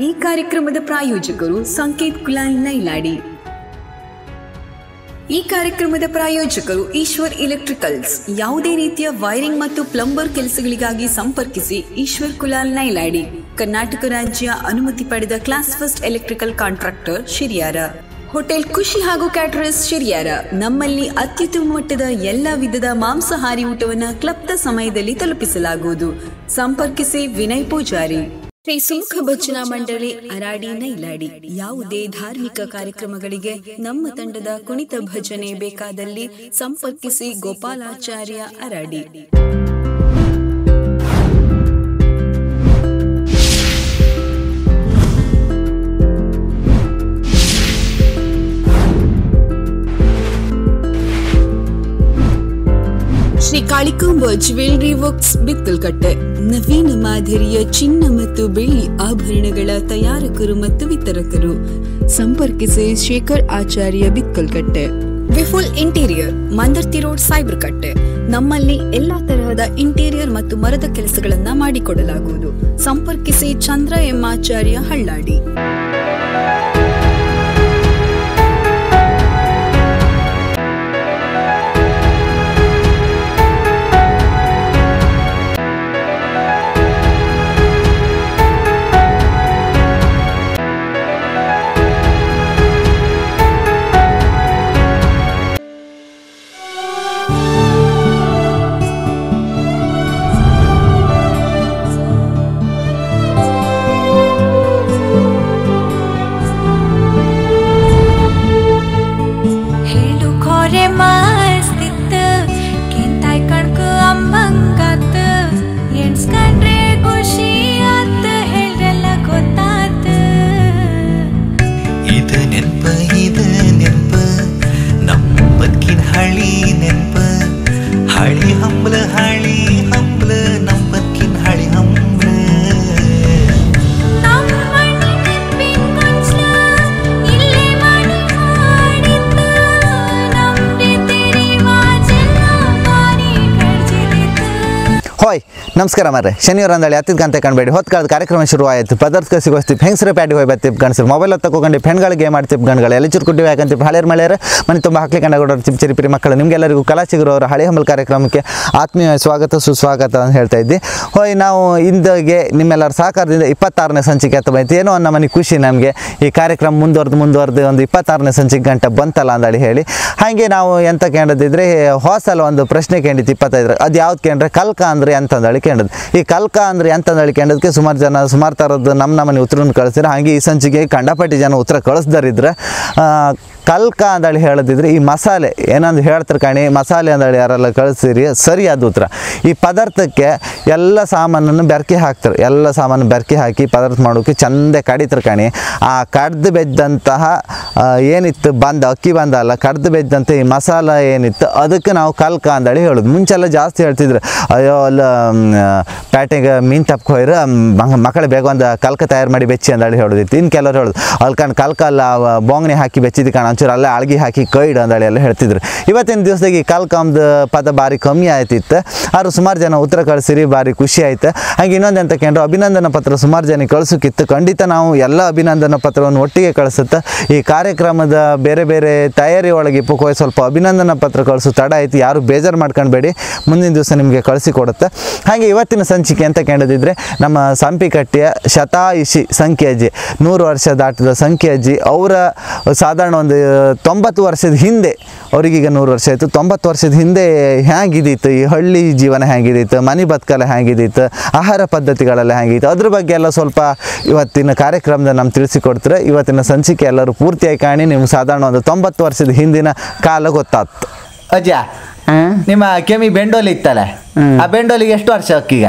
ಈ ಕಾರ್ಯಕ್ರಮದ ಪ್ರಾಯೋಜಕರು ಚೇತನ್ ನೈಲಾಡಿ. ಈ ಕಾರ್ಯಕ್ರಮದ ಪ್ರಾಯೋಜಕರು ಈಶ್ವರ್ ಎಲೆಕ್ಟ್ರಿಕಲ್ಸ್. ಯಾವುದೇ ರೀತಿಯ ವೈರಿಂಗ್ ಮತ್ತು ಪ್ಲಂಬರ್ ಕೆಲಸಗಳಿಗಾಗಿ ಸಂಪರ್ಕಿಸಿ ಈಶ್ವರ್ ಕುಲಾಲ್ ನೈಲಾಡಿ. ಕರ್ನಾಟಕ ರಾಜ್ಯ ಅನುಮತಿ ಪಡೆದ class first electrical contractor Shiriyara. Hotel Khushi ಹಾಗೂ ಕ್ಯಾಟರರ್ಸ್ ಶಿರಿಯಾರ. ನಮ್ಮಲ್ಲಿ ಅತ್ಯುತ್ತಮ ಮಟ್ಟದ ಎಲ್ಲ ವಿಧದ ಮಾಂಸಾಹಾರಿ ಊಟವನ್ನು ಕ್ಲಬ್ದ ಸಮಯದಲ್ಲಿ ತಲುಪಿಸಲಾಗುವುದು. ಸಂಪರ್ಕಿಸಿ ವಿನಯ್ ಪೂಜಾರಿ. ಶ್ರೀ ಸುಮುಖ ಭಜನಾ ಮಂಡಳಿ ಅರಾಡಿ ನೈಲಾಡಿ. ಯಾವುದೇ ಧಾರ್ಮಿಕ ಕಾರ್ಯಕ್ರಮಗಳಿಗೆ ನಮ್ಮ ತಂಡದ ಕುಣಿತ ಭಜನೆ ಬೇಕಾದಲ್ಲಿ ಸಂಪರ್ಕಿಸಿ ಗೋಪಾಲಾಚಾರ್ಯ ಅರಾಡಿ. Shri Kalikamba jewellery works Bittalkatte. ನವೀನ ಮಾದರಿಯ ಚಿನ್ನ ಮತ್ತು ಬೆಳ್ಳಿ ಆಭರಣಗಳ ತಯಾರಕರು ಮತ್ತು ವಿತರಕರು. ಸಂಪರ್ಕಿಸಿ Shekhar Acharya Bittalkatte. Vipul interior, Mandarthi road, Saibrakatte. ನಮ್ಮಲ್ಲಿ ಎಲ್ಲಾ ತರಹದ ಇಂಟೀರಿಯರ್ ಮತ್ತು ಮರದ ಕೆಲಸಗಳನ್ನ ಮಾಡಿಕೊಡಲಾಗುವುದು. ಸಂಪರ್ಕಿಸಿ ಚಂದ್ರ ಎಂ ಆಚಾರ್ಯ ಹಳ್ಳಾಡಿ. ಹಳಿ ನೆನಪ ಹಳಿ ಹಂಬ್ಲ ಹಳಿ ಹಂಬ್ಲ ನಂಬಕ್ಕಿನ ಹಳಿ ಹಂಬ್ಲ ಹೋಯ್ ನಮಸ್ಕಾರ ಮಾರ್ರೆ. ಶನಿವಾರ ಅಂದಳಿ ಹತ್ತಿದ ಕಂತೆ ಕಾಣಬೇಡಿ. ಹೊತ್ತು ಕಾಲದ ಕಾರ್ಯಕ್ರಮ ಶುರು ಆಯಿತು. ಪದಾರ್ಥ ಸಿಗೋಸ್ತಿಪ್ ಹೆಂಗಸರ ಪ್ಯಾಟಿಗೆ ಹೋಗಿ ಬರ್ತಿಪ್ ಗಣಸರು ಮೊಬೈಲ್ ತಗೊಂಡು ಹೆಣ್ಗಳಿಗೆ ಮಾಡ್ತಿಪ್ ಗಣ್ಗಳು ಎಲ್ಲ ಚುರುಕುಟ್ಟಿವಿ. ಯಾಕಂತಿಪ್ ಹಳೆಯರ್ ಮಳೆಯರು ಮನೆ ತುಂಬ ಹಾಕ್ಲಿ ಕಂಡಾಗೋಡೋರು ಚಿಪ್ ಚಿರಿಪಿರಿ ಮಕ್ಕಳು ನಿಮಗೆಲ್ಲರಿಗೂ ಚಿಗುರು ಅವರ ಹಳಿ ಹಂಬಲ್ ಕಾರ್ಯಕ್ರಮಕ್ಕೆ ಆತ್ಮೀಯ ಸ್ವಾಗತ ಸುಸ್ವಾಗತ ಅಂತ ಹೇಳ್ತಾ ಇದ್ದಿ. ಹೋಯ್ ನಾವು ಇಂದಿಗೆ ನಿಮ್ಮೆಲ್ಲರ ಸಹಕಾರದಿಂದ 26ನೇ ಸಂಚಿಕೆ ಹತ್ತ ಬಂತು. ಏನೋ ಅನ್ನೋ ಮನೆ ಖುಷಿ ನಮಗೆ. ಈ ಕಾರ್ಯಕ್ರಮ ಮುಂದುವರೆದು ಒಂದು 26ನೇ ಸಂಚಿಕೆ ಗಂಟೆ ಬಂತಲ್ಲ ಅಂದಳಿ ಹೇಳಿ ಹಾಗೆ ನಾವು ಎಂತ ಕೇಳಿದ್ರೆ ಹೊಸಲ ಒಂದು ಪ್ರಶ್ನೆ ಕೇಳಿತ್ತು 25. ಅದು ಯಾವ್ದು ಕೇಳಿದ್ರೆ ಕಲ್ಕ ಅಂದ್ರೆ ಅಂತಂದಳಿ ಕೇಳಿದ್. ಈ ಕಲ್ಕ ಅಂದ್ರೆ ಅಂತಂದಳಿ ಕೇಳೋದಕ್ಕೆ ಸುಮಾರು ಥರದ್ದು ನಮ್ಮ ಮನೆ ಉತ್ತರನ ಕಳಿಸಿದ್ರೆ. ಹಾಗೆ ಈ ಸಂಚಿಕೆ ಕಂಡಪಟ್ಟಿ ಜನ ಉತ್ತರ ಕಳಿಸ್ದಾರಿದ್ರೆ ಕಲ್ಕ ಅಂದಳಿ ಹೇಳದಿದ್ರೆ ಈ ಮಸಾಲೆ ಏನಂದು ಹೇಳ್ತಾರೆ ಕಾಣಿ. ಮಸಾಲೆ ಅಂದಳಿ ಯಾರೆಲ್ಲ ಕಳಿಸಿರಿ ಸರಿಯಾದ ಉತ್ತರ. ಈ ಪದಾರ್ಥಕ್ಕೆ ಎಲ್ಲ ಸಾಮಾನನ್ನು ಬೆರಕೆ ಹಾಕ್ತಾರೆ. ಎಲ್ಲ ಸಾಮಾನು ಬೆರಕೆ ಹಾಕಿ ಪದಾರ್ಥ ಮಾಡೋಕ್ಕೆ ಚಂದ ಕಡಿತಾರೆ ಕಾಣಿ. ಆ ಕಡ್ದು ಬೆದ್ದಂತಹ ಏನಿತ್ತು ಅಕ್ಕಿ ಬಂದಲ್ಲ ಕಡ್ದು ಬೆದ್ದಂಥ ಈ ಮಸಾಲ ಏನಿತ್ತು ಅದಕ್ಕೆ ನಾವು ಕಲ್ಕ ಅಂದಳಿ ಹೇಳೋದು. ಮುಂಚೆಲ್ಲ ಜಾಸ್ತಿ ಹೇಳ್ತಿದ್ರು, ಅಯ್ಯೋ ಅಲ್ಲ ಪ್ಯಾಟೆಗೆ ಮೀನು ತಪ್ಕೊ ಹೋಯ್ರೆ ಮಕ್ಕಳು ಬೇಗ ಒಂದು ಕಲ್ಕ ತಯಾರು ಮಾಡಿ ಬೆಚ್ಚಿ ಅಂದಳಿ ಹೇಳೋದಿತ್ತು. ಇನ್ನು ಕೆಲವ್ರು ಹೇಳೋದು ಅಲ್ಲಿ ಕಣ್ಣು ಕಲ್ಕ ಅಲ್ಲ ಬೋಂಗಣಿ ಹಾಕಿ ಬೆಚ್ಚಿದ್ದು ಕಾಣ ಒಂಚೂರು ಅಲ್ಲೇ ಅಳ್ಗಿ ಹಾಕಿ ಕೈಡು ಅಂದಳಿ ಎಲ್ಲ ಹೇಳ್ತಿದ್ರು. ಇವತ್ತಿನ ದಿವಸದಾಗ ಈ ಕಲ್ಕಂದು ಪದ ಭಾರಿ ಕಮ್ಮಿ ಆಯ್ತಿತ್ತು. ಆದ್ರೂ ಸುಮಾರು ಜನ ಉತ್ತರ ಕಳಿಸಿರಿ, ಭಾರಿ ಖುಷಿ ಆಯ್ತು. ಹಾಗೆ ಇನ್ನೊಂದು ಅಂತ ಕೇಂದ್ರ ಅಭಿನಂದನಾ ಪತ್ರ ಸುಮಾರು ಜನ ಕಳಿಸೋಕ್ಕಿತ್ತು. ಖಂಡಿತ ನಾವು ಎಲ್ಲ ಅಭಿನಂದನಾ ಪತ್ರವನ್ನು ಒಟ್ಟಿಗೆ ಕಳಿಸುತ್ತೆ. ಈ ಕಾರ್ಯಕ್ರಮದ ಬೇರೆ ಬೇರೆ ತಯಾರಿ ಒಳಗೆ ಇಪ್ಪಕ್ಕೆ ಸ್ವಲ್ಪ ಅಭಿನಂದನಾ ಪತ್ರ ಕಳಿಸೋ ತಡ ಆಯ್ತು. ಯಾರು ಬೇಜಾರು ಮಾಡ್ಕೊಳ್ಬೇಡಿ, ಮುಂದಿನ ದಿವಸ ನಿಮಗೆ ಕಳಿಸಿಕೊಡುತ್ತೆ. ಹಾಗೆ ಇವತ್ತಿನ ಸಂಚಿಕೆ ಅಂತ ಕೇಳಿದ್ರೆ ನಮ್ಮ ಸಂಪಿಕಟ್ಟೆಯ ಶತಾಯುಷಿ ಸಂಖ್ಯಾಜಿ 100 ವರ್ಷ ದಾಟಿದ ಸಂಖ್ಯಾಜಿ ಅವರ ಸಾಧಾರಣ ಒಂದು 90 ವರ್ಷದ ಹಿಂದೆ, ಅವರಿಗೀಗ 100 ವರ್ಷ ಆಯಿತು, 90 ವರ್ಷದ ಹಿಂದೆ ಹೇಗಿದ್ದಿತ್ತು ಈ ಹಳ್ಳಿ ಜೀವನ, ಹೇಗಿದ್ದಿತ್ತು ಮನೆ ಬದುಕಲ್ಲ, ಹೇಗಿದ್ದಿತ್ತು ಆಹಾರ ಪದ್ಧತಿಗಳೆಲ್ಲ ಹೇಗಿತ್ತು, ಅದ್ರ ಬಗ್ಗೆ ಎಲ್ಲ ಸ್ವಲ್ಪ ಇವತ್ತಿನ ಕಾರ್ಯಕ್ರಮದ ನಮ್ಗೆ ತಿಳಿಸಿಕೊಡ್ತಾರೆ. ಇವತ್ತಿನ ಸಂಚಿಕೆ ಎಲ್ಲರೂ ಪೂರ್ತಿಯಾಗಿ ಕಾಣಿ. ನಿಮ್ಗೆ ಸಾಧಾರಣ ಒಂದು 90 ವರ್ಷದ ಹಿಂದಿನ ಕಾಲ ಗೊತ್ತಾಗ್ತು. ಅಜ್ಜ ನಿಮ್ಮ ಕೆಮ್ಮಿ ಬೆಂಡೋಲಿ ಇತ್ತಲ್ಲ, ಆ ಬೆಂಡೋಲಿಗೆ ಎಷ್ಟು ವರ್ಷ ಅಕ್ಕಿಗೆ?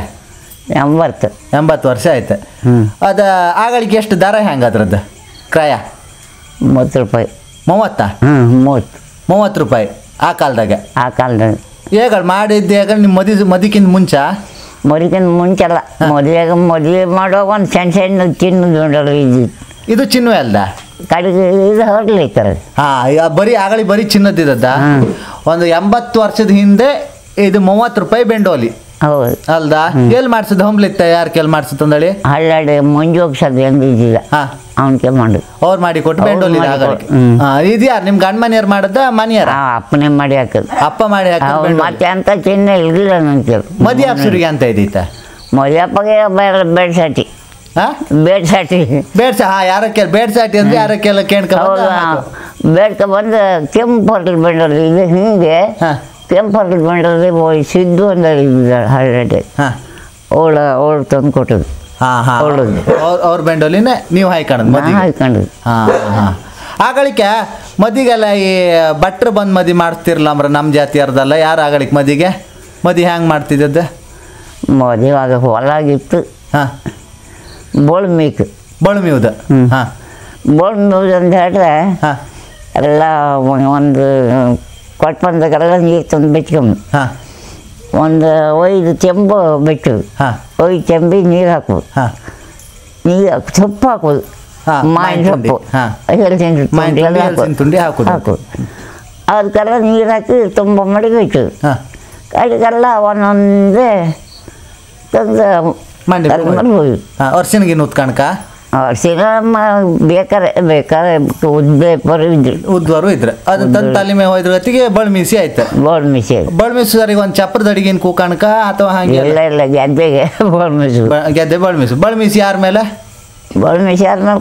80 ವರ್ಷ ಆಯ್ತು. ಅದು ಆಗಳಿಗೆ ಎಷ್ಟು ದರ ಹೆಂಗೆ ಅದ್ರದ್ದು ಕ್ರಯ? 30 ರೂಪಾಯಿ. 30 ರೂಪಾಯಿ ಆ ಕಾಲದಾಗ ಹೇಗಳು ಮಾಡಿದ್ದು? ಹೇಗೆ ನಿಮ್ಮ ಮದುವೆಕ್ಕಿಂತ ಮುಂಚೆ? ಮುಂಚೆಲ್ಲ ಮದುವೆ ಮಾಡುವಾಗ ಒಂದು ಸಣ್ಣ ಚಿನ್ನದ ಇದು ಚಿನ್ನವೇ ಅಲ್ದ? ಕಡೆಗೆ ಇದು ಹೊರಲಿಕ್ತಾರೆ. ಹಾಂ, ಬರೀ ಚಿನ್ನದಿದ್ದದ್ದ. ಒಂದು 80 ವರ್ಷದ ಹಿಂದೆ ಇದು 30 ರೂಪಾಯಿ ಬೆಂಡೋಲಿ. ಹೌದು ಅಲ್ದಾ ಎಲ್ಲಿ ಮಾಡ್ಸಿದ್ ಹೊಂಬ್ಲಿತ್ತ ಯಾರ ಕೆಲ್ ಮಾಡ್ಸತ್ತಂದಳಿ ಹಳ್ಳಾಡಿ ಮಂಜು ಹೋಗ್ಸದ್ ಎಂದು ಇದ್ದಿಲ್ಲ ಹಾ ಅವನಿಗೆ ಮಾಡು ಅವ್ರು ಮಾಡಿ ಕೊಟ್ಟು ಬೆಂಡೋಲಿ ಇದು ಯಾರು ನಿಮ್ ಗಂಡ ಮನೆಯವ್ರು ಮಾಡದ ಮನೆಯಾರ ಅಪ್ಪನೇ ಮಾಡಿ ಹಾಕದ್ ಅಪ್ಪ ಮಾಡಿ ಹಾಕಿದ್ ಮತ್ತೆ ಅಂತ ಚಿನ್ನ ಇರಲಿಲ್ಲ ನಂಗೆ ಮದಿ ಅಪ್ಸರಿಗೆ ಅಂತ ಇದೀತ ಮದುವೆಪ್ಪಗೆ ಬೇಡ ಸಾಟಿ ಹಾ ಬೇಡ ಸಾಟಿ ಬೇಡ್ಸ ಹಾ ಯಾರ ಕೆಲ ಬೇಡ್ಸಾಟಿ ಅಂದ್ರೆ ಯಾರ ಕೆಲ ಕೇಳ್ಕ ಹೌದು ಬೇಡ್ಕ ಬಂದು ಕೆಂಪು ಹೊರಟಲ್ ಬಂಡಲ್ಲಿ ಇದು ಹಿಂಗೆ ಹಾ ಕೆಂಪು ಹೊರಟಲ್ ಬಂಡಲ್ಲಿ ಸಿದ್ದು ಅಂತ ಹಳ್ಳಾಡಿ ಹಾ ಅವಳು ತಂದು ಕೊಟ್ಟದು ಹಾ ಹಾ ಅವ್ರ ಬೆಂಡೋಲಿನೇ ನೀವು ಹಾಯ್ಕಣದ್ ಮದಿ ಹಾಕೊಂಡು ಹಾ ಹಾ ಆಗಳಿಕೆ ಮದಿಗೆಲ್ಲ ಈ ಭಟ್ರು ಬಂದು ಮದಿ ಮಾಡಿಸ್ತಿರ್ಲ ಅಂಬ್ರ ನಮ್ಮ ಜಾತಿಯರ್ದಲ್ಲ ಯಾರು ಆಗಳಿಕೆ ಮದಿಗೆ ಮದಿ ಹ್ಯಾಂಗೆ ಮಾಡ್ತಿದ್ದದ್ದು ಮದುವೆ ಆಗ ಹೊಲಾಗಿತ್ತು ಹಾಂ ಬೋಳ್ಮೀಕು ಬಳುಮಿಯುದ ಹಾಂ ಬೋಳ್ಮೀದು ಅಂತ ಹೇಳಿದ್ರೆ ಹಾಂ ಎಲ್ಲ ಒಂದು ಕೊಟ್ಟು ಬಂದಾಗೆಲ್ಲ ನೀರು ತಂದು ಬೆಚ್ಕೊಂಬ ಹಾಂ ಒಂದು 5 ಚೆಂಬು ಬೆಚ್ಚೋದು ಹಾಂ 5 ಚೆಂಬಿಗೆ ನೀರು ಹಾಕೋದು ಹಾಂ ನೀರು ಸೊಪ್ಪು ಹಾಕೋದು ಹಾ, ಮಾವಿನ ಸೊಪ್ಪು ಹಾಂ ಹಲಸಿನ ತುಂಡಿ ಹಾಕೋದು ಹಾಕೋದು ಅದಕ್ಕೆಲ್ಲ ನೀರು ಹಾಕಿ ತುಂಬ ಮಡಿಗೆ ಇಟ್ಟದು ಹಾಂ ಅದಕ್ಕೆಲ್ಲ ಒಂದೊಂದೇ ತಂದು ಮಂಡಿ ಹೋಗಿ ಹಾಂ ಅರ್ಶಿನ್ಗಿನ್ ಉತ್ಕಣಕ ಅರ್ಶಿನ ಬೇಕಾರೆ ಉದ್ಬೇಪರು ಇದ್ರು ಉದ್ವರು ಇದ್ರೆ ಅದನ್ನ ತಂದು ತಲೆ ಮೇಲೆ ಹೋಯ್ದ್ರ ಗತಿಗೆ ಬಳ್ಮೀಸಿ ಆಯ್ತು ಬೋಳ್ ಮಿಸಿ ಬಳ್ಮೀಸು ಸರಿಗೆ ಒಂದು ಚಪ್ರದ ಅಡಿಗೆನ್ ಕೂಕಣಕ ಅಥವಾ ಹಂಗೆ ಇಲ್ಲ ಗೆದ್ದೆಗೆ ಬೋಳ್ ಮಿಸು ಗೆದ್ದೆ ಬಳ್ಮೀಸು ಯಾರ ಮೇಲೆ ಬೋಳ್ ಮಿಸಿ ಆದ್ಮೇಲೆ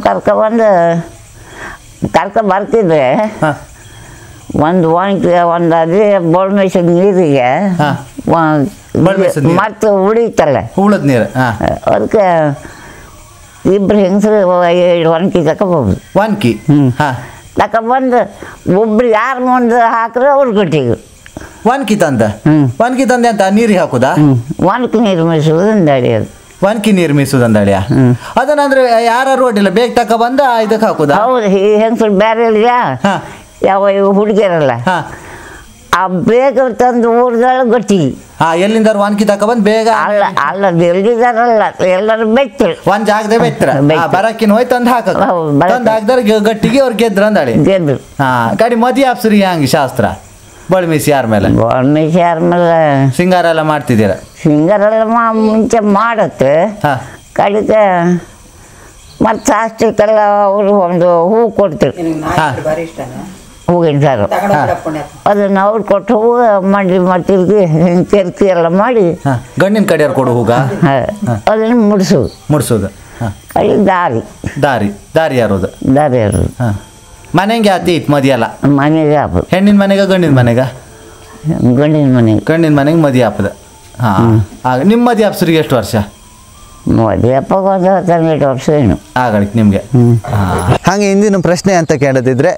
ಬರ್ತಿದ್ರೆ ಹಾಂ ಒಂದು ಒಂದು ಅದೇ ಬೋಳ್ ಮಿಸಿದ ನೀರಿಗೆ ಹಾಂ ಬಳ್ಮೀಸಿದ ನೀರು. ಮತ್ತೆ ಉಳಿತಲ್ಲ ಉಳದ್ ನೀರು ಹಾಂ ಅದಕ್ಕೆ ಇಬ್ರು ಹೆಂಗಸರು ಒಣಕಿ ತಗೊಬೋದು ವಾನ್ಕಿ ಹಾಂ ತಗೊಬಂದು ಒಬ್ರು ಯಾರು ಮುಂದೆ ಹಾಕಿದ್ರೆ ಅವ್ರು ಗಟ್ಟಿಗೆ ವಾನ್ಕಿ ತಂದ ಹ್ಮ್. ವಾನ್ಕಿ ತಂದೆ ಅಂತ ನೀರಿಗೆ ಹಾಕುದಾ ಒಣಕಿ ನೀರು ಮಿಸುವುದಂದು ಅಡಿಯೋದು ವಾನ್ಕಿ ನೀರು ಮೀಸುದಂದಳಿಯ ಅದನ್ನಂದ್ರೆ ಯಾರು ಅಡ್ಡಿಲ್ಲ ಬೇಗ ತಕ ಬಂದ ಇದಕ್ಕೆ ಹಾಕುದಾ ಹೌದು ಈ ಹೆಂಗಸರು ಬೇರೆ ಇಲ್ಲ ಹಾಂ ಯಾವ ಇವು ಹುಡುಗಿಯರಲ್ಲ ಹಾಂ ಆ ಬೇಗ ತಂದು ಊರ್ಗಳು ಗಟ್ಟಿ ಹಾಂ ಎಲ್ಲಿಂದ ವಾನ್ಕಿ ತಕ ಬಂದು ಬೇಗ ಅಲ್ಲ ಎಲ್ಲಿದಾರಲ್ಲ ಎಲ್ಲರೂ ಬೆಚ್ಚ ಒಂದ್ ಜಾಗದ ಬೆತ್ರ ಬೆತ್ರ. ಬರಕಿನ ಹೋಯ್ ತಂದು ಹಾಕ ಹೌದು, ಬರಕ್ಕೆ. ತಂದು ಹಾಕ್ದಾರ ಗಟ್ಟಿಗೆ ಅವ್ರು ಗೆದ್ರ ಅಂದಳಿ ಗೆದ್ದು ಹಾ ಗಾಡಿ ಮದಿ ಆಪ್ಸ್ರಿ ಹಂಗೆ ಶಾಸ್ತ್ರ ಬಳ್ಮೀಸಿ ಯಾರ ಮೇಲೆ ಮಿಸಿ ಆದ್ಮೇಲೆ ಸಿಂಗಾರ ಎಲ್ಲ ಮಾಡ್ತಿದ್ದೀರ ಸಿಂಗರೆಲ್ಲ ಮುಂಚೆ ಮಾಡುತ್ತೆ ಹಾ ಕಡಿಗೆ ಮತ್ತು ಶಾಸ್ತ್ರಕ್ಕೆಲ್ಲ ಅವರು ಒಂದು ಹೂ ಕೊಡ್ತಾರೆ ಹಾ ಹೂವಿನ ಸಾರು ಅದನ್ನು ಅವ್ರು ಕೊಟ್ಟು ಹೂವು ಮಾಡಿ ತಿರುಗಿ ತಿರುಗಿ ಎಲ್ಲ ಮಾಡಿ ಹಾ ಗಂಡಿನ ಕಡೆಯವ್ರು ಕೊಡು ಹೂಗ ಅದನ್ನು ಮುಡಿಸೋದು ಮುಡ್ಸೋದು ಹಾ ಕಡಿ ದಾರಿ ದಾರಿ ಯಾರೋದು ದಾರಿ ಅದು ಹಾ ಮನೆಗೆ ಆತಿ ಇತ್ತು ಮದಿ ಅಲ್ಲ ಮನೆಗೆ ಹಾಕೋದು ಹೆಣ್ಣಿನ ಮನೆಗ ಗಂಡಿನ ಮನೆಗ ಗಂಡಿನ ಮನೆಗೆ ಗಂಡಿನ ಮನೆಗೆ ಮದಿ ಹಾಪದ ಹಾ ಆಗ ನಿಮ್ಮ ಮದಿ ಆಪ್ಸರಿಗೆ ಎಷ್ಟು ವರ್ಷ ಮದುವೆ ಅಪ್ಪಾಗ ಒಂದು 18 ವರ್ಷ ಏನು ಆಗಳಿಕ್ ನಿಮಗೆ ಹಾಗೆ ಇಂದಿನ ಪ್ರಶ್ನೆ ಅಂತ ಕೇಳದಿದ್ರೆ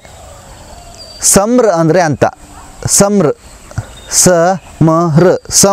ಸಮ್ರ ಅಂದರೆ ಅಂತ ಸಮ್ರ ಸ ಮ ರ